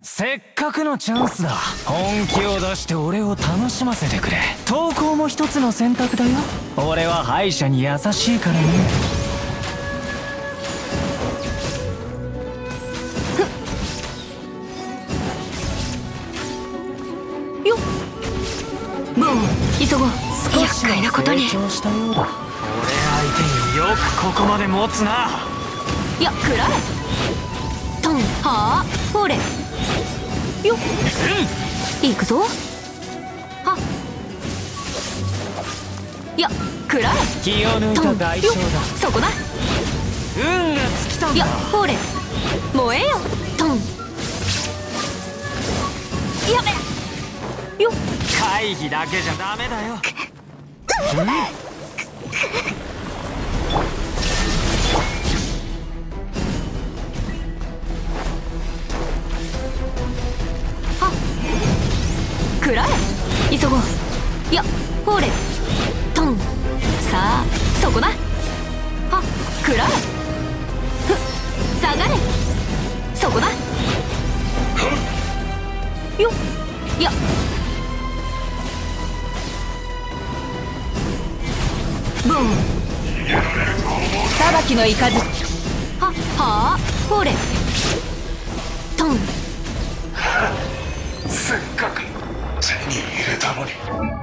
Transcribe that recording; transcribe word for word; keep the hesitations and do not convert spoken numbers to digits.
せっかくのチャンスだ。本気を出して俺を楽しませてくれ。投稿も一つの選択だよ。俺は敗者に優しいからね。 よっ、ボン、急ごう。 少厄介なことに。 成長したようだ。俺相手によくここまで持つな。 いや、食らえ。トン、はあ、ほれ。よっ、行くぞ。はっ、いや、食らえ。 気を抜いた代償だ。 そこだ。 運が尽きたんだ。 いや、ほれ。燃えよ。トン。やめ。よっ。 会議だけじゃダメだよ。 食らえ。急ごう。いや、ほれ。トン。さあ、そこだ。はっ、食らえ。ふっ、下がれ。そこだ。よっ、いや、ブン。裁きの雷。はっ、はあ、ほれ。トン。 せっかく手に入れたのに。